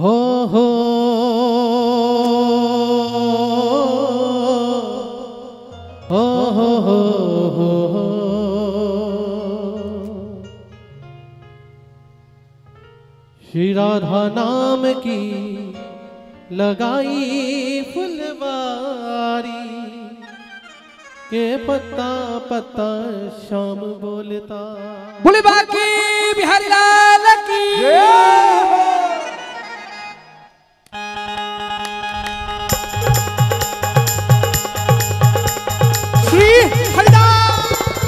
हो हो हो हो हो हो श्री राधा नाम की लगाई फुलवारी के पत्ता पत्ता शाम बोलता। बोले बाकी बिहारी लाल की श्री हरिदास।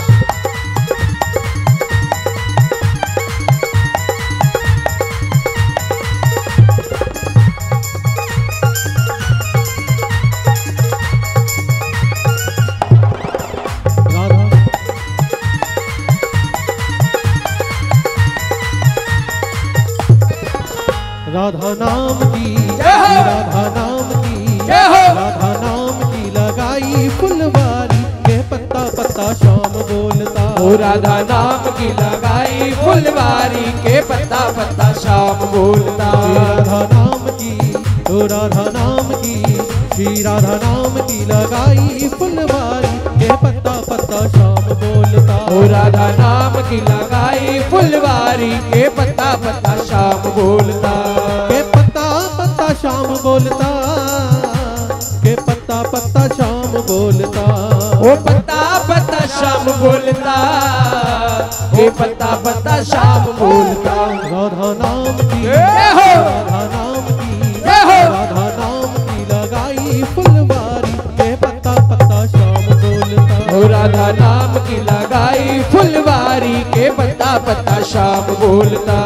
राधा नाम की राधा नाम की राधा नाम की लगाई फुलवारी के पत्ता पत्ता शाम बोलता। ओ राधा नाम की लगाई फुलवारी के पत्ता पत्ता शाम बोलता। राधा नाम की तो राधा नाम की श्री राधा नाम की लगाई फुलवारी के पत्ता पत्ता शाम बोलता। ओ राधा नाम की लगाई फुलवारी के पत्ता पत्ता शाम बोलता। के पत्ता पत्ता शाम बोलता के पत्ता पत्ता शाम बोलता। ओ पत्ता पत्ता शाम बोलता ओ पत्ता पत्ता शाम बोलता। राधा नाम की हो राधा नाम की राधा नाम की लगाई फुलवारी के पत्ता पत्ता शाम बोलता। ओ राधा नाम की लगाई फुलवारी के पत्ता पत्ता शाम बोलता।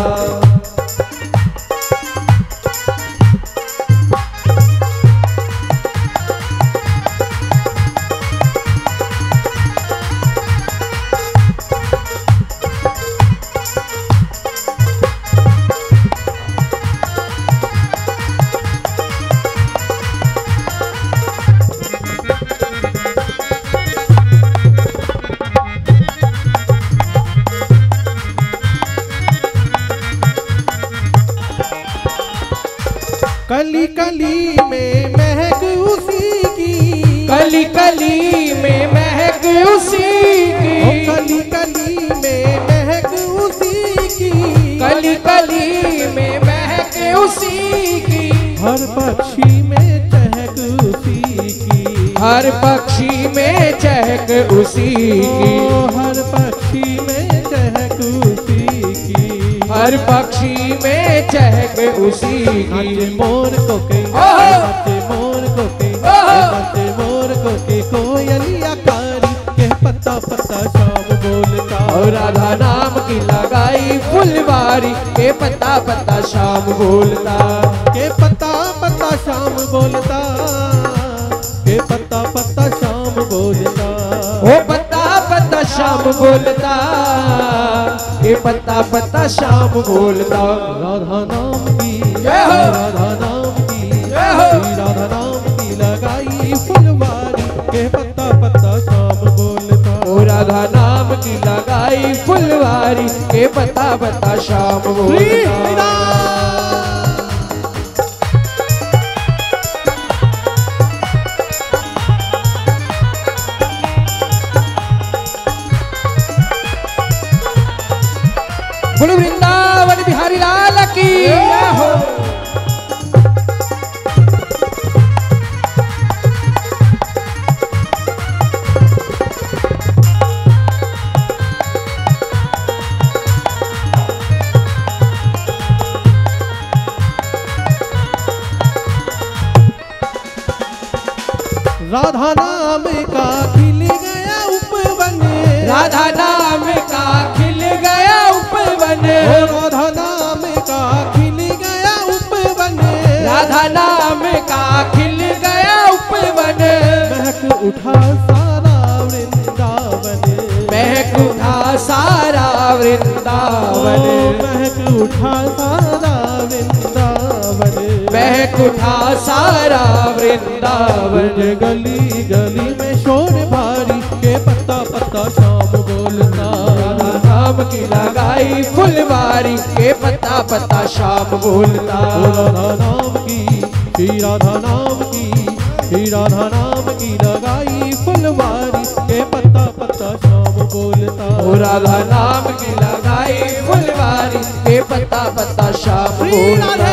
कली कली में महक उसी की कली कली में महक उसी की कली कली में महक उसी की कली कली में महक उसी की। हर पक्षी में चहक उसी की हर पक्षी में चहक उसी की हर पक्षी में चहक उसी की हर पक्षी में चहक उसी नाचे की। मोर को के नाचे मोर को के नाचे मोर को के कोयलिया कारी के पत्ता पत्ता शाम बोलता। और राधा नाम की लगाई फुलवारी के पत्ता पत्ता शाम बोलता। के पत्ता पत्ता शाम बोलता के पत्ता पत्ता शाम बोलता। ओ पत्ता पत्ता शाम बोलता ये पत्ता पत्ता शाम बोलता। राधा नाम की जय हो राधा नाम की जय हो राधा नाम की लगाई फुलवारी के पत्ता पत्ता शाम बोलता। ओ राधा नाम की लगाई फुलवारी के पत्ता पत्ता शाम बोलता। बोलो वृंदावन बिहारी लाल की हो। राधा नाम का खिल गया उपवन राधा नाम का खिल गया उपवन राधा नाम का खिल गया उपवन राधा नाम का खिल गया उपवन। महक उठा सारा वृंदावन महक उठा सारा वृंदावन महक उठा सारा वृंदावन महक उठा सारा वृंदावन। गली गली में शोर भारी के पत्ता पत्ता शाम बोलता। राधा नाम की लगाई फुलवारी, के पत्ता पत्ता शाम बोलता। ओ राधा नाम की, श्री राधा नाम की, श्री राधा नाम की लगाई फुलवारी, के पत्ता पत्ता शाम बोलता। ओ राधा नाम की लगाई फुलवारी, के पत्ता पत्ता शाम बोलता।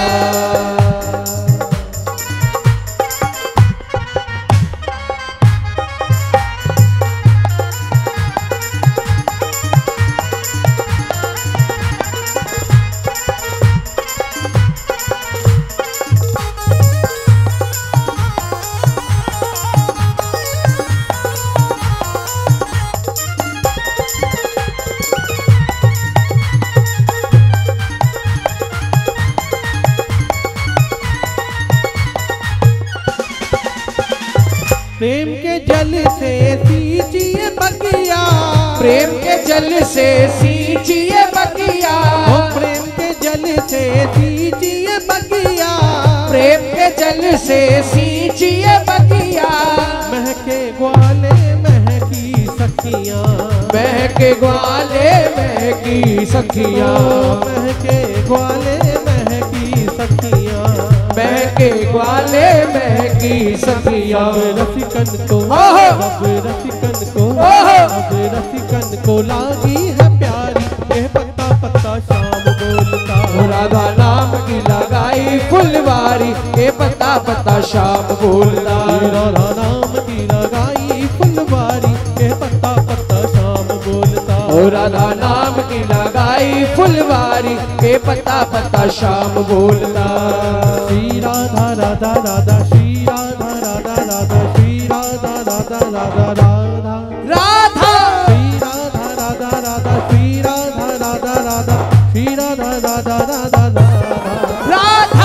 प्रेम के जल से सींचिए बगिया, प्रेम के जल से सींचिए बगिया, ओ प्रेम के जल से सींचिए बगिया, प्रेम के जल से सींचिए बगिया। महके ग्वाले महकी सखियां, महके ग्वाले महकी सखियां, महके ग्वाले महकी सखियां, महके ग्वाले महकी सखियां। अब रसिकन को, ओहो! अब रसिकन को, ओहो! अब रसिकन को लागी है प्यारी, यह पत्ता पत्ता शाम बोलता। राधा नाम की लगाई फुलवारी, ये पत्ता पत्ता शाम बोलता। राधा नाम की लगाई फुलवारी, यह पत्ता पत्ता शाम बोलता। ओ राधा नाम की लगाई फुलवारी, ये पत्ता पत्ता शाम बोलता। श्री राधा राधा राधा, श्री राधा राधा राधा, श्री राधा राधा राधा राधा राधा, श्री राधा राधा राधा, श्री राधा राधा राधा, श्री राधा राधा राधा राधा,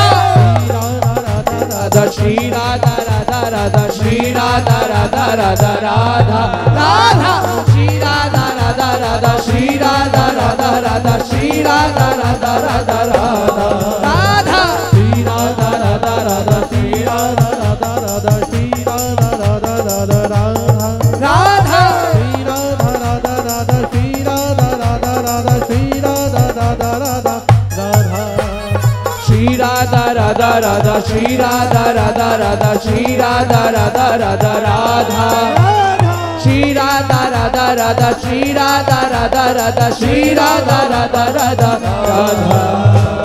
राधा, श्री राधा राधा राधा, श्री राधा राधा राधा राधा, राधा, श्री राधा राधा राधा, श्री राधा राधा राधा, श्री राधा राधा राधा राधा, राधा, श्री राधा राधा राधा, श्री राधा राधा राधा, श्री राधा राधा राधा राधा, राधा, श्री राधा राधा राधा, श्री राधा राधा राधा, श्री राधा राधा राधा राधा, श्री राधा राधा राधा, श्री राधा राधा राधा, श्री राधा राधा राधा राधा, श्री राधा राधा राधा, श्री राधा राधा राधा, श्री राधा राधा राधा राधा।